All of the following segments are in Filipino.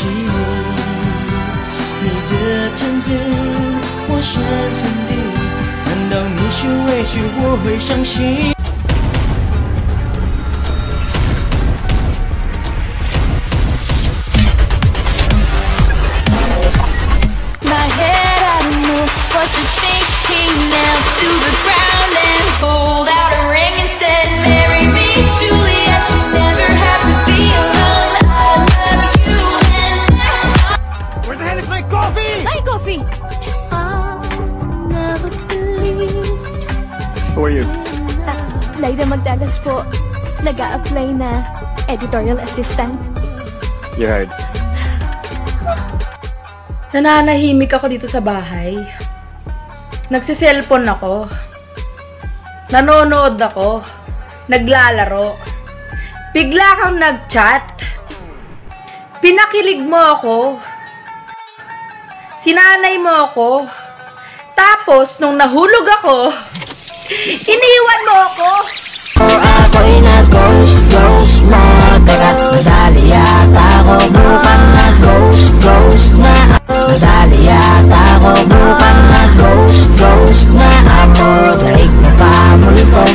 是你的真经，我深沉地看到你是委屈，我会伤心。 My head, I don't know what to think. He knelt to the ground and pulled out a ring and said, "Marry me, Juliet. You never have to be alone. I love you, and that's all." Where the hell is my coffee? My coffee. I'll never believe. Who are you? Laida Magdalas po. Nag-a-apply na editorial assistant. You heard. Nananahimik ako dito sa bahay. Nagsiselfon ako. Nanonood ako. Naglalaro. Bigla kang nag-chat. Pinakilig mo ako. Sinanay mo ako. Tapos, nung nahulog ako, iniwan mo ako. Ako'y nag-ghost mo. Teka, nadali yata ako. Mukhang nag-ghost na. Nadali yata ako. Mukhang nag-ghost na ako. Daig na pamulto.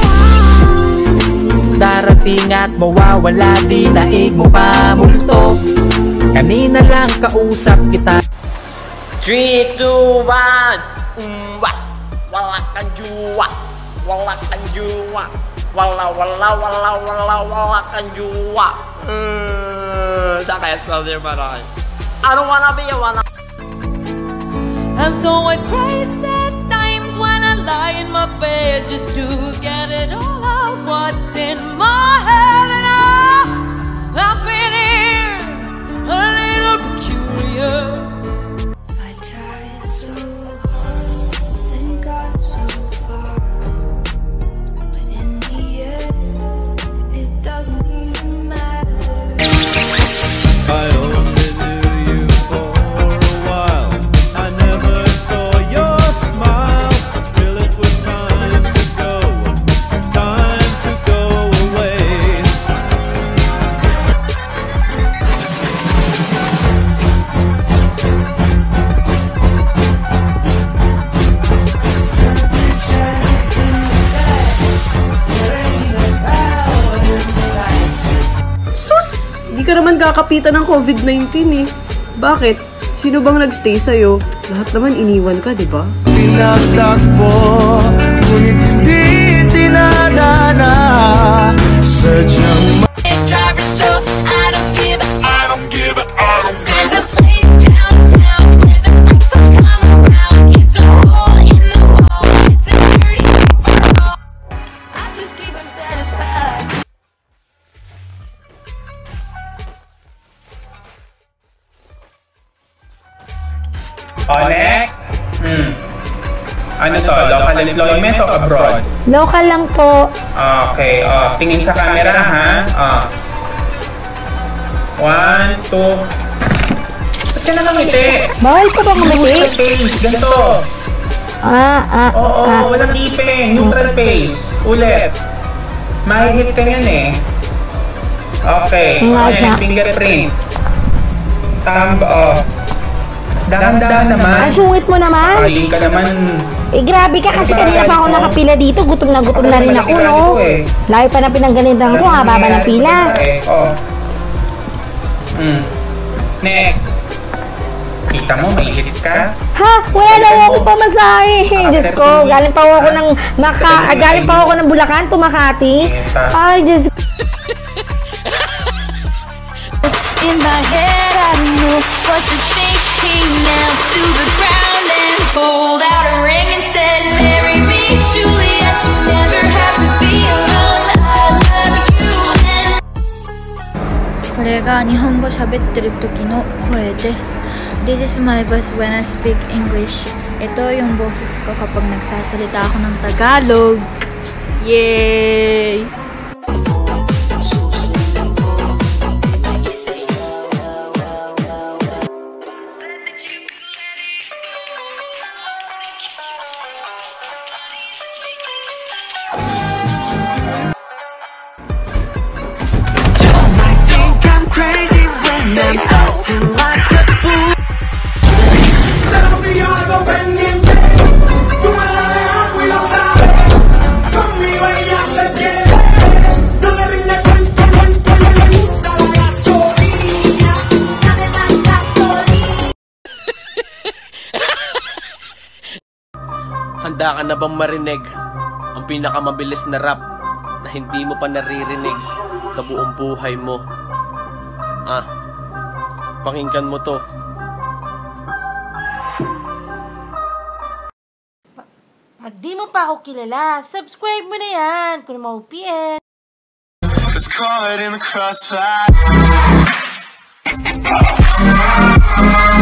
Darating at mawawala, di naig mo pamulto. Kanina lang kausap kita. 3, 2, 1. Wala kang juwa. Wala kang juwa. Wala kang juwa. Sakit na di ba rin? I don't wanna be a one. And so I pray sad times when I lie in my bed just to get it all out what's in my head. And I'm feeling a little peculiar. I tried so hard and got so far, but in the end, it doesn't even matter. I only knew you for a while. I never saw your smile till it was time to go away. Sus! Hindi ka naman kakapitan ng COVID-19 eh. Bakit? Sino bang nagstay sa'yo? Lahat naman iniwan ka, di ba? Pinagtakbo, ngunit hindi tinadana. Sadyang Driver, so I don't give it. There's a place downtown where the freaks will come around. It's a hole in the wall. It's a dirty world. I just keep them satisfied. Next. Ano to? Local employment o abroad? Local lang po. Okay. Tingin sa camera, ha? 1, 2. Ba't ka na ngumiti? Bawal pa ba ngumiti? Neutral pace. Ganito. Oo, walang ipin. Neutral pace. Ulit. Mahihit ka yan eh. Okay. Ayan, fingerprint. Thumb off. Dahan-dahan naman. Ang sungit mo naman. Kaling ka naman. Eh, grabe ka kasi kanina pa ako nakapila dito. Gutom na rin ako, no? Layo pa na pinangganitan ko, haba ba ng pila? Next. Kita mo, mailit ka? Ha? Wala daw ako pamasahe. Diyos ko, galing pa ako ng Bulacan to Makati. Ay, Diyos ko. In my head, I don't know what to think. He knelt to the ground and pulled out a ring and said, "Marry me, Juliet. You never have to be alone. I love you." And これが日本語喋ってる時の声です。This is my voice when I speak English. Ito yung boses ko kapag nagsasalita ako ng Tagalog. Yay! You might think I'm crazy when I'm acting like a fool. Handa ka na bang marinig ang pinakamabilis na rap na hindi mo pa naririnig sa buong buhay mo? Pakinggan mo to. Pag di mo pa ako kilala, subscribe mo na yan kung ma-OPN. It's caught in the crossfire.